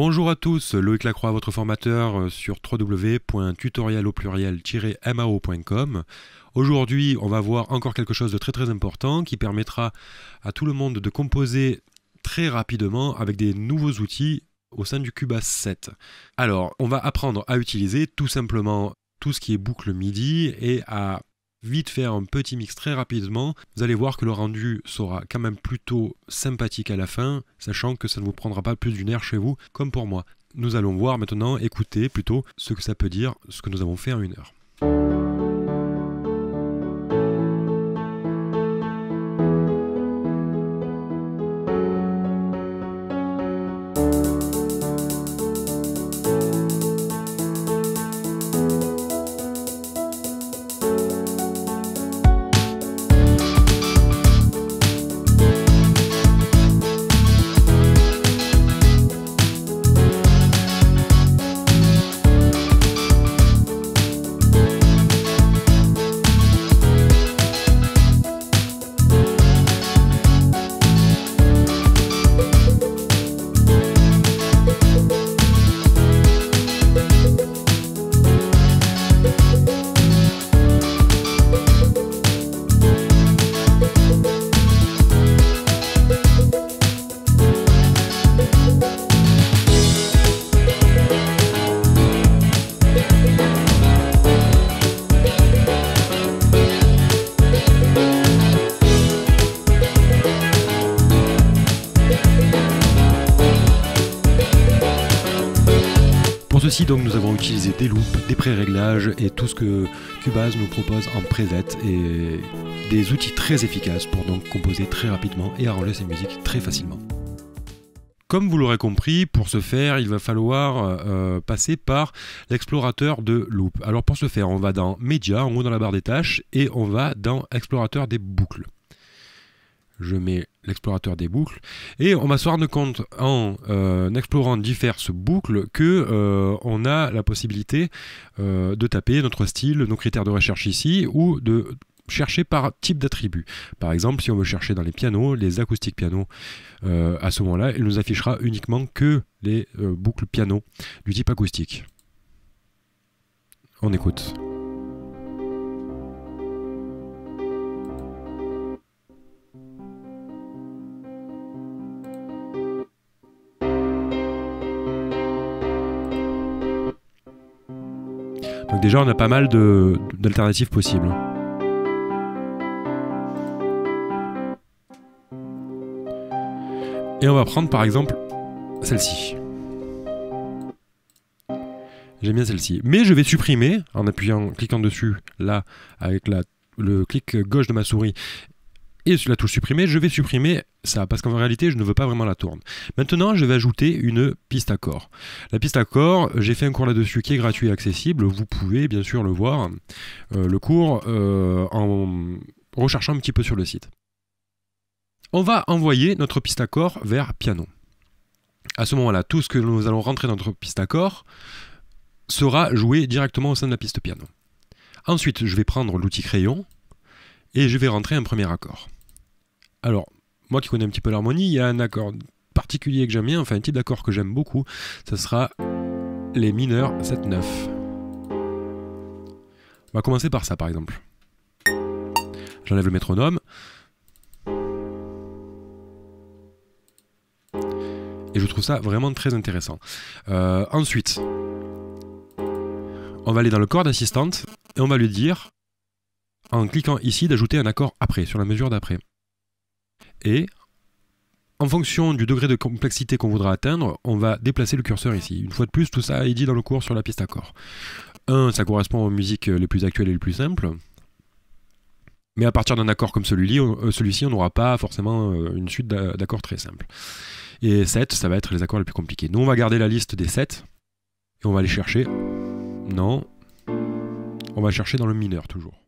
Bonjour à tous, Loïc Lacroix, votre formateur sur www.tutoriel-mao.com. Aujourd'hui, on va voir encore quelque chose de très important qui permettra à tout le monde de composer très rapidement avec des nouveaux outils au sein du Cubase 7. Alors, on va apprendre à utiliser tout simplement tout ce qui est boucle MIDI et à vite faire un petit mix très rapidement. Vous allez voir que le rendu sera quand même plutôt sympathique à la fin, sachant que ça ne vous prendra pas plus d'une heure chez vous, comme pour moi. Nous allons voir maintenant, écouter plutôt ce que ça peut dire, ce que nous avons fait en une heure. Pour ceci, donc, nous avons utilisé des loops, des pré-réglages et tout ce que Cubase nous propose en preset et des outils très efficaces pour donc composer très rapidement et arranger ses musiques très facilement. Comme vous l'aurez compris, pour ce faire, il va falloir passer par l'explorateur de loop. Alors pour ce faire, on va dans Media, en haut dans la barre des tâches, et on va dans explorateur des boucles. Je mets l'explorateur des boucles et on va se rendre compte en explorant diverses boucles que on a la possibilité de taper notre style, nos critères de recherche ici ou de chercher par type d'attribut. Par exemple, si on veut chercher dans les pianos, les acoustiques pianos, à ce moment-là, il nous affichera uniquement que les boucles piano du type acoustique. On écoute. Donc déjà, on a pas mal d'alternatives possibles. Et on va prendre par exemple celle-ci. J'aime bien celle-ci. Mais je vais supprimer, en cliquant dessus, là, avec le clic gauche de ma souris, et sur la touche supprimer, je vais supprimer ça, parce qu'en réalité, je ne veux pas vraiment la tourne. Maintenant, je vais ajouter une piste à corps. La piste à corps, j'ai fait un cours là-dessus qui est gratuit et accessible. Vous pouvez bien sûr le voir, le cours, en recherchant un petit peu sur le site. On va envoyer notre piste à corps vers piano. À ce moment-là, tout ce que nous allons rentrer dans notre piste à corps sera joué directement au sein de la piste piano. Ensuite, je vais prendre l'outil crayon, et je vais rentrer un premier accord. Alors, moi qui connais un petit peu l'harmonie, il y a un accord particulier que j'aime bien, enfin un type d'accord que j'aime beaucoup, ce sera les mineurs 7-9. On va commencer par ça par exemple. J'enlève le métronome. Et je trouve ça vraiment très intéressant. Ensuite, on va aller dans le chord assistante et on va lui dire, en cliquant ici, d'ajouter un accord après, sur la mesure d'après. Et en fonction du degré de complexité qu'on voudra atteindre, on va déplacer le curseur ici. Une fois de plus, tout ça est dit dans le cours sur la piste accord. Ça correspond aux musiques les plus actuelles et les plus simples. Mais à partir d'un accord comme celui-ci, on n'aura pas forcément une suite d'accords très simples. Et 7, ça va être les accords les plus compliqués. Nous, on va garder la liste des 7 et on va aller chercher. Non. On va chercher dans le mineur toujours.